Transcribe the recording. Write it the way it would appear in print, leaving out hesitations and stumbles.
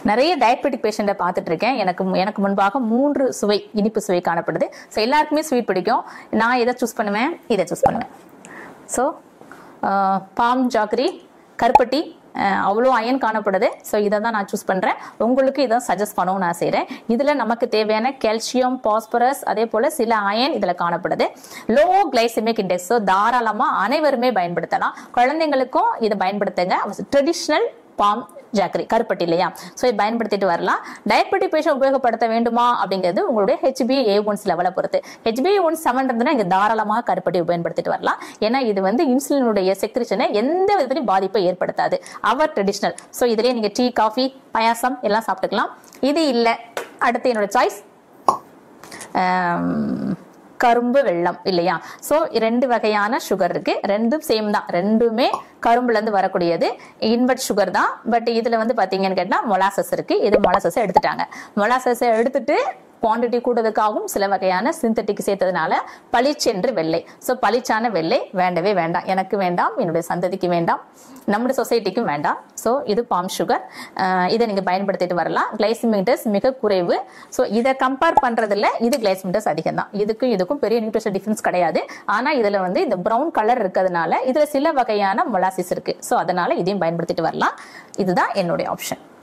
நிறைய டயபெட்டிக் பேஷண்ட்டை பார்த்துட்டு இருக்கேன். எனக்கு முன்பாக 3 சுவை இனிப்பு சுவை காணப்படுது. ஸோ எல்லாருக்குமே ஸ்வீட் பிடிக்கும். நான் எதை சூஸ் பண்ணுவேன்? இதை சூஸ் பண்ணுவேன். ஸோ பாம் ஜாகரி கருப்பட்டி அவ்வளோ அயன் காணப்படுது. ஸோ இதை தான் நான் சூஸ் பண்ணுறேன். உங்களுக்கு இதை சஜஸ்ட் பண்ணவும் நான் செய்கிறேன். இதில் நமக்கு தேவையான கால்சியம், பாஸ்பரஸ், அதே போல் சில அயன் இதில் காணப்படுது. Low glycaemic index. ஸோ தாராளமாக அனைவருமே பயன்படுத்தலாம். குழந்தைங்களுக்கும் இதை பயன்படுத்துங்க. ட்ரெடிஷ்னல் பாம் ஜாக்கரி கருப்பட்டி இல்லையா? ஸோ இதை பயன்படுத்திட்டு வரலாம். டயபெட்டிக் பேஷண்ட் உபயோகப்படுத்த வேண்டுமா அப்படிங்கிறது உங்களுடைய HbA1c லெவலை பொறுத்து. HbA1c 7 இருந்ததுன்னா இங்கே தாராளமாக கருப்பட்டி பயன்படுத்திட்டு வரலாம். ஏன்னா இது இன்சுலினுடைய செக்ரிஷனை எந்த விதத்திலையும் பாதிப்பை ஏற்படுத்தாது. அவர் ட்ரெடிஷ்னல். ஸோ இதுலேயே நீங்கள் டீ, காஃபி, பாயாசம் எல்லாம் சாப்பிட்டுக்கலாம். இது இல்லை, அடுத்து என்னோட சாய்ஸ் கரும்பு வெள்ளம் இல்லையா? ஸோ 2 வகையான சுகர் இருக்கு. ரெண்டும் சேம் தான். ரெண்டுமே கரும்புல இருந்து வரக்கூடியது. இன்வெர்ட் சுகர் தான். பட் இதுல பாத்தீங்கன்னு கேட்டா மொலாசஸ் இருக்கு. இது மொலாசஸ் எடுத்துட்டாங்க. மொலாசஸ் எடுத்துட்டு குவான்டிட்டி கூடுறதுக்காகவும் சில வகையான சிந்தட்டிக் சேர்த்ததுனால பளிச்சென்று வெள்ளை. ஸோ பளிச்சான வெள்ளை வேண்டவே வேண்டாம். எனக்கு வேண்டாம், என்னுடைய சந்ததிக்கு வேண்டாம், நம்முடைய சொசைட்டிக்கும் வேண்டாம். ஸோ இது பாம் சுகர். இதை நீங்க பயன்படுத்திட்டு வரலாம். கிளைசெமிக் இண்டெக்ஸ் மிக குறைவு. ஸோ இதை கம்பேர் பண்றதுல இது கிளைசெமிக் இண்டெக்ஸ் அதிகம் தான். இதுக்கும் பெரிய நியூட்ரிஷனல் டிஃபரன்ஸ் கிடையாது. ஆனா இதுல இந்த ப்ரௌன் கலர் இருக்கிறதுனால இதுல சில வகையான மொலாசிஸ் இருக்கு. ஸோ அதனால இதையும் பயன்படுத்திட்டு வரலாம். இதுதான் என்னுடைய ஆப்ஷன்.